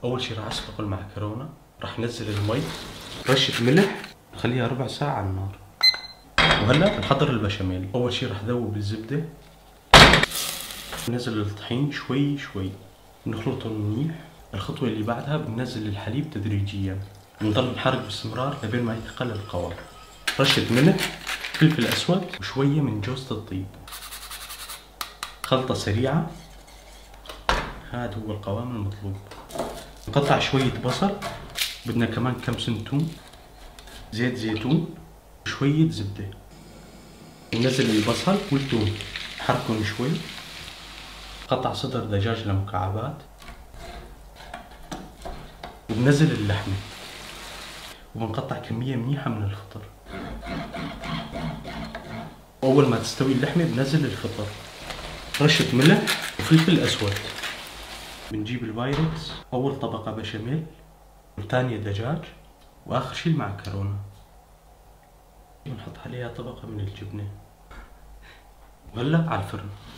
اول شي راح اسلق المعكرونه، راح نزل المي، رشه ملح، نخليها ربع ساعه على النار. وهلا بنحضر البشاميل. اول شي راح ذوب الزبده، ننزل الطحين شوي شوي، نخلطهم منيح. الخطوه اللي بعدها بننزل الحليب تدريجيا، بنضل نحرك باستمرار لبين ما يتقل القوام. رشه ملح، فلفل اسود، وشويه من جوزة الطيب. خلطه سريعه. هذا هو القوام المطلوب. نقطع شويه بصل، بدنا كمان كم سن توم، زيت زيتون، وشويه زبده. ننزل البصل والثوم، نحركهم شوي. قطع صدر دجاج لمكعبات، وبنزل اللحمة، وبنقطع كمية منيحة من الفطر. وأول ما تستوي اللحمة بنزل الفطر، رشة ملح وفلفل أسود. بنجيب البايركس، أول طبقة بشاميل، وثانية دجاج، وآخر شي المعكرونة. بنحط عليها طبقة من الجبنة، وهلأ على الفرن.